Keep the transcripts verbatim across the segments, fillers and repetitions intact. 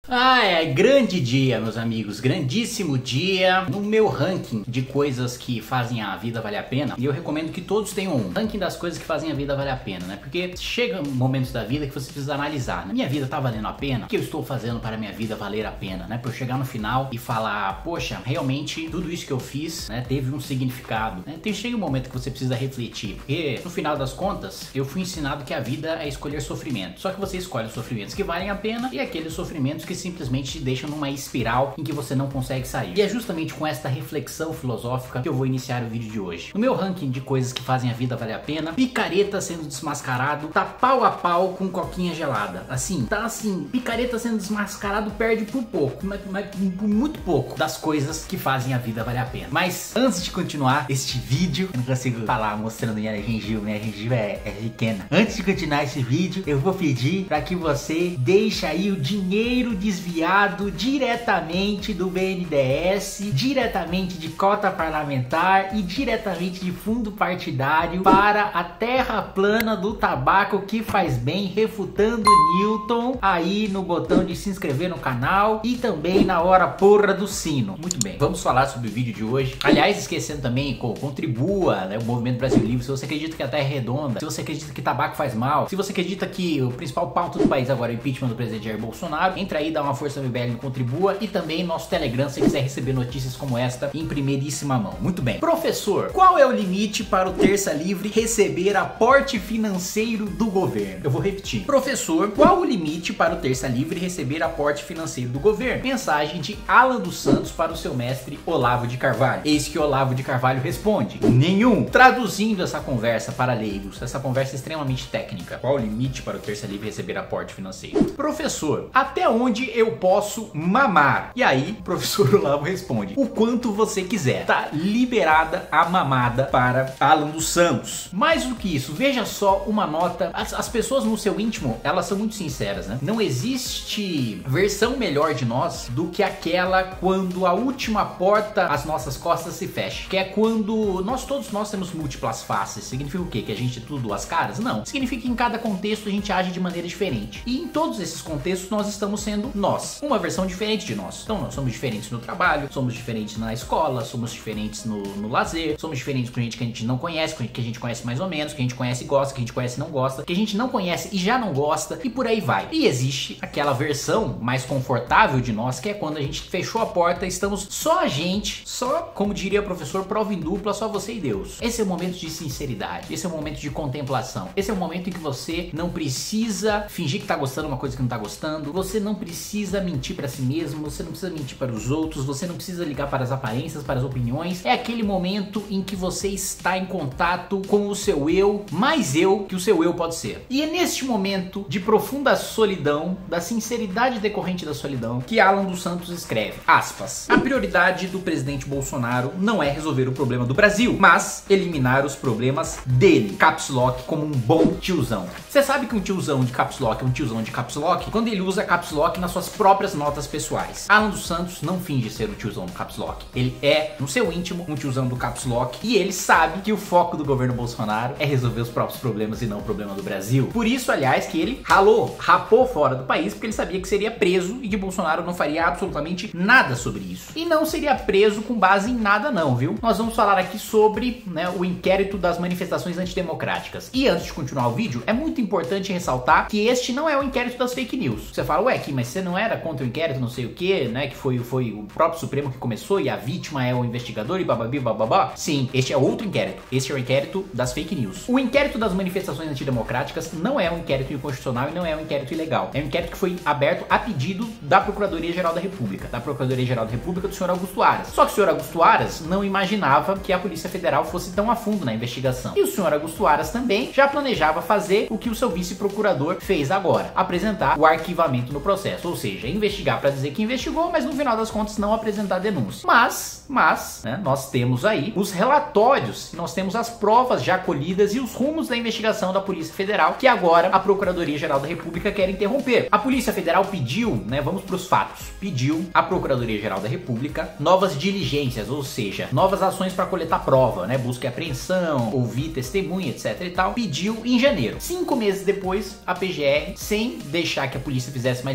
Ah, é grande dia, meus amigos, grandíssimo dia no meu ranking de coisas que fazem a vida valer a pena. E eu recomendo que todos tenham um ranking das coisas que fazem a vida valer a pena, né? Porque chega momentos da vida que você precisa analisar, né? Minha vida tá valendo a pena? O que eu estou fazendo para minha vida valer a pena, né? Pra eu chegar no final e falar, poxa, realmente tudo isso que eu fiz, né, teve um significado, né? Tem, chega um momento que você precisa refletir, porque no final das contas, eu fui ensinado que a vida é escolher sofrimento. Só que você escolhe os sofrimentos que valem a pena e aqueles sofrimentos que simplesmente te deixam numa espiral em que você não consegue sair. E é justamente com esta reflexão filosófica que eu vou iniciar o vídeo de hoje. No meu ranking de coisas que fazem a vida valer a pena, picareta sendo desmascarado tá pau a pau com coquinha gelada. Assim, tá assim, picareta sendo desmascarado perde por pouco, mas, mas por muito pouco das coisas que fazem a vida valer a pena. Mas antes de continuar este vídeo, eu não consigo falar mostrando minha gengiva, minha gengiva é, é pequena. Antes de continuar esse vídeo, eu vou pedir para que você deixe aí o dinheiro desviado diretamente do B N D E S, diretamente de cota parlamentar e diretamente de fundo partidário para a terra plana do tabaco que faz bem, refutando Newton aí no botão de se inscrever no canal e também na hora porra do sino. Muito bem, vamos falar sobre o vídeo de hoje. Aliás, esquecendo também, contribua, né, o Movimento Brasil Livre. Se você acredita que a terra é redonda, se você acredita que tabaco faz mal, se você acredita que o principal pauta do país agora é o impeachment do presidente Jair Bolsonaro, entra aí, dá uma força no M B L no Contribua e também nosso Telegram se quiser receber notícias como esta em primeiríssima mão. Muito bem. Professor, qual é o limite para o Terça Livre receber aporte financeiro do governo? Eu vou repetir. Professor, qual o limite para o Terça Livre receber aporte financeiro do governo? Mensagem de Alan dos Santos para o seu mestre Olavo de Carvalho. Eis que Olavo de Carvalho responde: nenhum. Traduzindo essa conversa para leigos, essa conversa extremamente técnica. Qual o limite para o Terça Livre receber aporte financeiro? Professor, até onde eu posso mamar? E aí, o professor Olavo responde: o quanto você quiser. Tá liberada a mamada para Alan dos Santos. Mais do que isso, veja só uma nota. As, as pessoas no seu íntimo, elas são muito sinceras, né? Não existe versão melhor de nós do que aquela quando a última porta às nossas costas se fecha. Que é quando nós todos nós temos múltiplas faces. Significa o quê? Que a gente é tudo duas caras? Não. Significa que em cada contexto a gente age de maneira diferente. E em todos esses contextos nós estamos sendo nós. Uma versão diferente de nós. Então nós somos diferentes no trabalho, somos diferentes na escola, somos diferentes no, no lazer, somos diferentes com gente que a gente não conhece, com gente que a gente conhece mais ou menos, que a gente conhece e gosta, que a gente conhece e não gosta, que a gente não conhece e já não gosta, e por aí vai. E existe aquela versão mais confortável de nós, que é quando a gente fechou a porta, estamos só a gente, só, como diria o professor, prova em dupla, só você e Deus. Esse é o momento de sinceridade, esse é o momento de contemplação, esse é o momento em que você não precisa fingir que tá gostando de uma coisa que não tá gostando, você não precisa mentir pra si mesmo, você não precisa mentir para os outros, você não precisa ligar para as aparências, para as opiniões. É aquele momento em que você está em contato com o seu eu, mais eu que o seu eu pode ser. E é neste momento de profunda solidão, da sinceridade decorrente da solidão, que Alan dos Santos escreve, aspas: a prioridade do presidente Bolsonaro não é resolver o problema do Brasil, mas eliminar os problemas dele. Caps Lock como um bom tiozão. Você sabe que um tiozão de Caps Lock é um tiozão de Caps Lock quando ele usa Caps Lock nas suas próprias notas pessoais. Alan dos Santos não finge ser o tiozão do Caps Lock. Ele é, no seu íntimo, um tiozão do Caps Lock e ele sabe que o foco do governo Bolsonaro é resolver os próprios problemas e não o problema do Brasil. Por isso, aliás, que ele ralou, rapou fora do país, porque ele sabia que seria preso e que Bolsonaro não faria absolutamente nada sobre isso. E não seria preso com base em nada não, viu? Nós vamos falar aqui sobre, né, o inquérito das manifestações antidemocráticas. E antes de continuar o vídeo, é muito importante ressaltar que este não é o inquérito das fake news. Você fala, ué, Kim, mas você não era contra o inquérito, não sei o que, né, que foi, foi o próprio Supremo que começou e a vítima é o investigador e bababi bababá? Sim, este é outro inquérito. Este é o inquérito das fake news. O inquérito das manifestações antidemocráticas não é um inquérito inconstitucional e não é um inquérito ilegal. É um inquérito que foi aberto a pedido da Procuradoria-Geral da República, da Procuradoria-Geral da República do senhor Augusto Aras. Só que o senhor Augusto Aras não imaginava que a Polícia Federal fosse tão a fundo na investigação. E o senhor Augusto Aras também já planejava fazer o que o seu vice-procurador fez agora, apresentar o arquivamento no processo, ou seja, investigar para dizer que investigou, mas no final das contas não apresentar denúncia. Mas, mas, né, nós temos aí os relatórios, nós temos as provas já colhidas e os rumos da investigação da Polícia Federal, que agora a Procuradoria-Geral da República quer interromper. A Polícia Federal pediu, né, vamos para os fatos, pediu à Procuradoria-Geral da República novas diligências, ou seja, novas ações para coletar prova, né, busca e apreensão, ouvir testemunha, etc e tal, pediu em janeiro. Cinco meses depois, a P G R, sem deixar que a polícia fizesse mais nenhuma diligência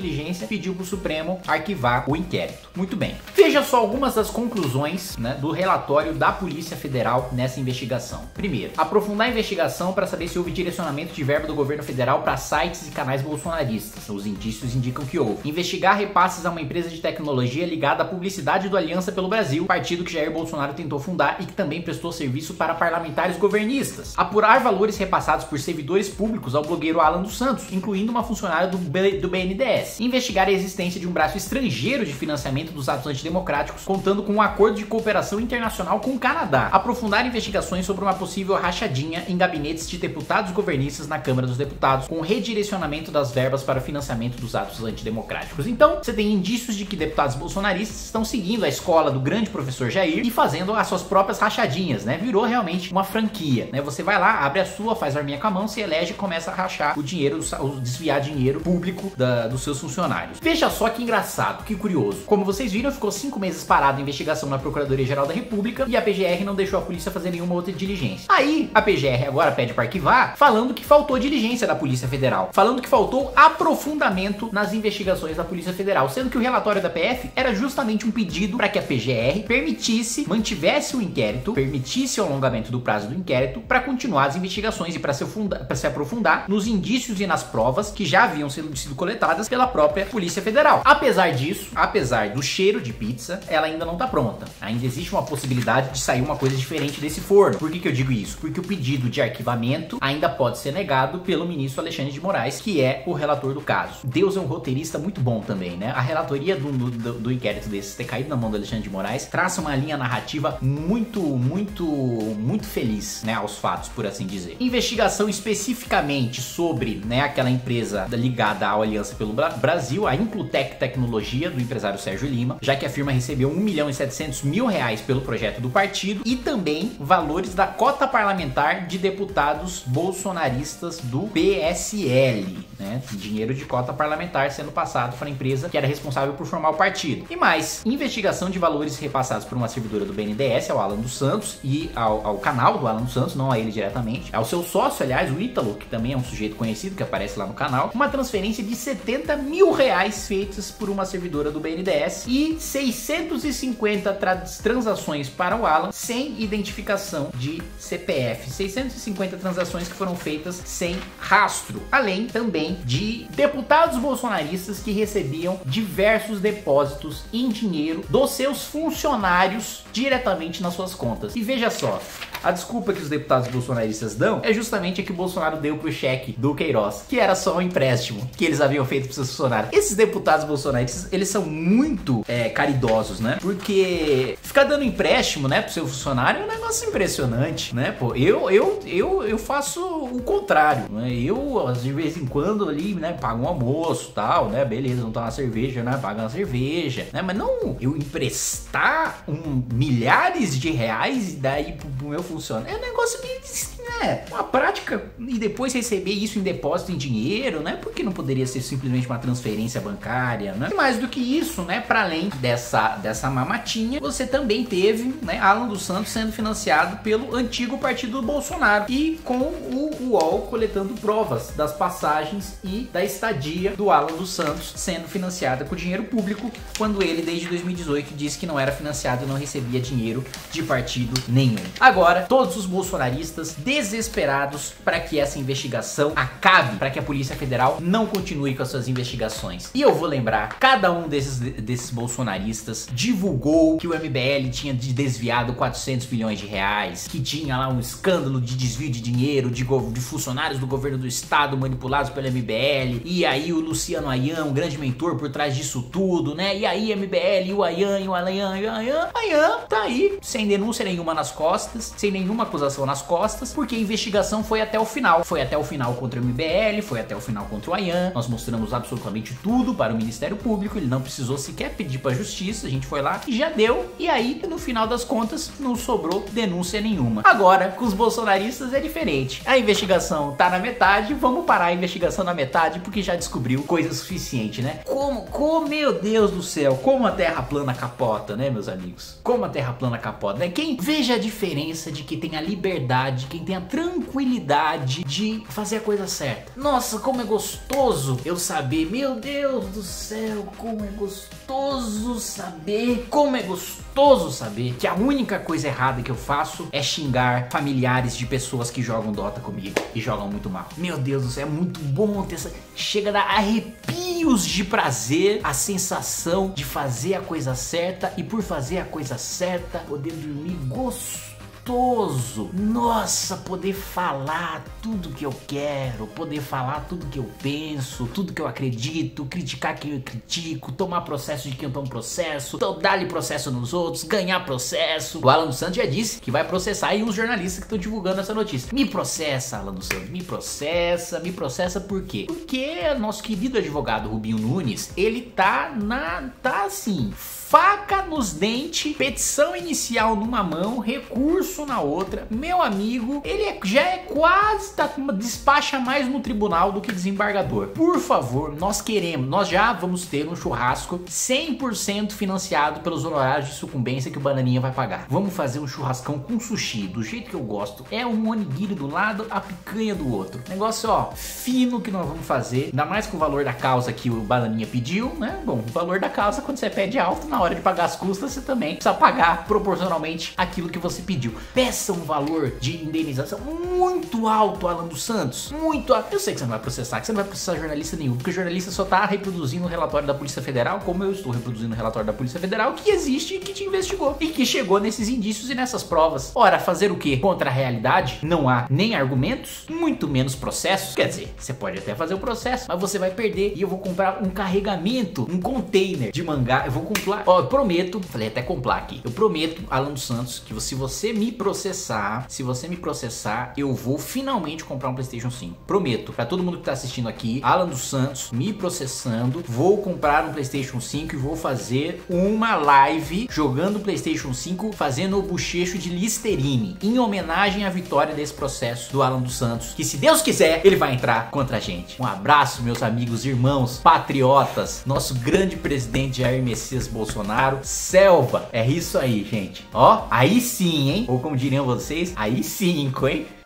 diligência, pediu para o Supremo arquivar o inquérito. Muito bem. Veja só algumas das conclusões, né, do relatório da Polícia Federal nessa investigação. Primeiro, aprofundar a investigação para saber se houve direcionamento de verba do governo federal para sites e canais bolsonaristas. Os indícios indicam que houve. Investigar repasses a uma empresa de tecnologia ligada à publicidade do Aliança pelo Brasil, partido que Jair Bolsonaro tentou fundar e que também prestou serviço para parlamentares governistas. Apurar valores repassados por servidores públicos ao blogueiro Alan dos Santos, incluindo uma funcionária do, B, do B N D E S. Investigar a existência de um braço estrangeiro de financiamento dos atos antidemocráticos, contando com um acordo de cooperação internacional com o Canadá. Aprofundar investigações sobre uma possível rachadinha em gabinetes de deputados governistas na Câmara dos Deputados, com redirecionamento das verbas para o financiamento dos atos antidemocráticos. Então, você tem indícios de que deputados bolsonaristas estão seguindo a escola do grande professor Jair e fazendo as suas próprias rachadinhas, né? Virou realmente uma franquia, né? Você vai lá, abre a sua, faz a arminha com a mão, se elege e começa a rachar o dinheiro, o desviar dinheiro público da, dos seus funcionários. Veja só que engraçado, que curioso. Como vocês viram, ficou cinco meses parado a investigação na Procuradoria-Geral da República e a P G R não deixou a polícia fazer nenhuma outra diligência. Aí, a P G R agora pede para arquivar, falando que faltou diligência da Polícia Federal, falando que faltou aprofundamento nas investigações da Polícia Federal, sendo que o relatório da P F era justamente um pedido para que a P G R permitisse, mantivesse o inquérito, permitisse o alongamento do prazo do inquérito para continuar as investigações e para se, se aprofundar nos indícios e nas provas que já haviam sido, sido coletadas pela própria Polícia Federal. Apesar disso, apesar do cheiro de pizza, ela ainda não está pronta. Ainda existe uma possibilidade de sair uma coisa diferente desse forno. Por que que eu digo isso? Porque o pedido de arquivamento ainda pode ser negado pelo ministro Alexandre de Moraes, que é o relator do caso. Deus é um roteirista muito bom também, né? A relatoria do, do, do inquérito desse ter caído na mão do Alexandre de Moraes traça uma linha narrativa muito, muito, muito feliz, né, aos fatos, por assim dizer. Investigação especificamente sobre, né, aquela empresa ligada à Aliança pelo Brasil, a Inclutec Tecnologia, do empresário Sérgio Lima, já que a firma recebeu um milhão e setecentos mil reais pelo projeto do partido, e também valores da cota parlamentar de deputados bolsonaristas do P S L, né, dinheiro de cota parlamentar sendo passado para a empresa que era responsável por formar o partido. E mais, investigação de valores repassados por uma servidora do B N D E S ao Alan dos Santos e ao, ao canal do Alan dos Santos, não a ele diretamente, ao seu sócio, aliás, o Ítalo, que também é um sujeito conhecido que aparece lá no canal, uma transferência de setenta mil reais feitas por uma servidora do B N D E S e seiscentos e cinquenta tra transações para o Alan sem identificação de C P F, seiscentas e cinquenta transações que foram feitas sem rastro, além também de deputados bolsonaristas que recebiam diversos depósitos em dinheiro dos seus funcionários diretamente nas suas contas. E veja só, a desculpa que os deputados bolsonaristas dão é justamente a que o Bolsonaro deu pro cheque do Queiroz, que era só um empréstimo que eles haviam feito para seus funcionários. Esses deputados bolsonaristas, eles são muito é, caridosos, né? Porque ficar dando empréstimo, né, pro seu funcionário é um negócio impressionante, né? Pô, eu, eu, eu, eu faço o contrário, né? Eu, de vez em quando ali, né, pago um almoço, tal, né? Beleza, não tá uma cerveja, né? Paga uma cerveja, né? Mas não eu emprestar um, milhares de reais e daí pro, pro meu funciona. É um negócio meio, né, uma prática, e depois receber isso em depósito em dinheiro, né? Porque não poderia ser simplesmente uma transferência bancária, né? E mais do que isso, né, para além dessa, dessa mamatinha, você também teve, né, Alan dos Santos sendo financiado pelo antigo partido do Bolsonaro e com o U O L coletando provas das passagens e da estadia do Alan dos Santos sendo financiada com dinheiro público, quando ele desde dois mil e dezoito disse que não era financiado e não recebia dinheiro de partido nenhum. Agora, todos os bolsonaristas desesperados para que essa investigação acabe, para que a Polícia Federal não continue com as suas investigações. E eu vou lembrar, cada um desses, desses bolsonaristas divulgou que o M B L tinha desviado quatrocentos milhões de reais, que tinha lá um escândalo de desvio de dinheiro de, de funcionários do governo do estado manipulados pelo M B L, e aí o Luciano Ayan, um grande mentor por trás disso tudo, né? E aí M B L, o Ayan, o Ayan, o Ayan, Ayan tá aí, sem denúncia nenhuma nas costas, sem nenhuma acusação nas costas, porque a investigação foi até o final. Foi até o final contra o M B L, foi até o final contra o Ayan. Nós mostramos absolutamente tudo para o Ministério Público, ele não precisou sequer pedir para a Justiça, a gente foi lá e já deu. E aí, no final das contas, não sobrou denúncia nenhuma. Agora, com os bolsonaristas é diferente. A investigação tá na metade, vamos parar a investigação na metade, porque já descobriu coisa suficiente, né? Como, como, meu Deus do céu, como a Terra plana capota, né, meus amigos? Como a Terra plana capota, né? Quem veja a diferença de que tem a liberdade, quem tem a a tranquilidade de fazer a coisa certa. Nossa, como é gostoso eu saber, meu Deus do céu, como é gostoso saber, como é gostoso saber que a única coisa errada que eu faço é xingar familiares de pessoas que jogam Dota comigo e jogam muito mal. Meu Deus do céu, é muito bom ter essa... Chega a dar arrepios de prazer, a sensação de fazer a coisa certa e por fazer a coisa certa, poder dormir gostoso. Nossa, poder falar tudo que eu quero, poder falar tudo que eu penso, tudo que eu acredito, criticar quem eu critico, tomar processo de quem eu tomo processo, dar-lhe processo nos outros, ganhar processo. O Alan dos Santos já disse que vai processar aí uns jornalistas que estão divulgando essa notícia. Me processa, Alan dos Santos, me processa, me processa por quê? Porque nosso querido advogado Rubinho Nunes, ele tá na, tá assim... faca nos dentes, petição inicial numa mão, recurso na outra. Meu amigo, ele é, já é quase, tá, despacha mais no tribunal do que desembargador. Por favor, nós queremos, nós já vamos ter um churrasco cem por cento financiado pelos honorários de sucumbência que o Bananinha vai pagar. Vamos fazer um churrascão com sushi, do jeito que eu gosto. É um onigiri do lado, a picanha do outro. Negócio, ó, fino que nós vamos fazer. Ainda mais com o valor da causa que o Bananinha pediu, né? Bom, o valor da causa, quando você pede alto, na hora de pagar as custas, você também precisa pagar proporcionalmente aquilo que você pediu. Peça um valor de indenização muito alto, Alan dos Santos, muito alto. Eu sei que você não vai processar, que você não vai processar jornalista nenhum, porque o jornalista só tá reproduzindo o relatório da Polícia Federal, como eu estou reproduzindo o relatório da Polícia Federal, que existe e que te investigou, e que chegou nesses indícios e nessas provas. Ora, fazer o quê? Contra a realidade, não há nem argumentos, muito menos processos. Quer dizer, você pode até fazer o processo, mas você vai perder, e eu vou comprar um carregamento, um container de mangá, eu vou comprar, ó, eu prometo, falei até comprar aqui, eu prometo, Alan dos Santos, que se você me processar, se você me processar, eu vou finalmente comprar um PlayStation cinco. Prometo, pra todo mundo que tá assistindo aqui, Alan dos Santos me processando, vou comprar um PlayStation cinco e vou fazer uma live jogando PlayStation cinco, fazendo o bochecho de Listerine, em homenagem à vitória desse processo do Alan dos Santos, que se Deus quiser, ele vai entrar contra a gente. Um abraço, meus amigos, irmãos, patriotas, nosso grande presidente Jair Messias Bolsonaro, selva. É isso aí, gente. Ó, aí sim, hein? Ou como diriam vocês, aí sim, hein?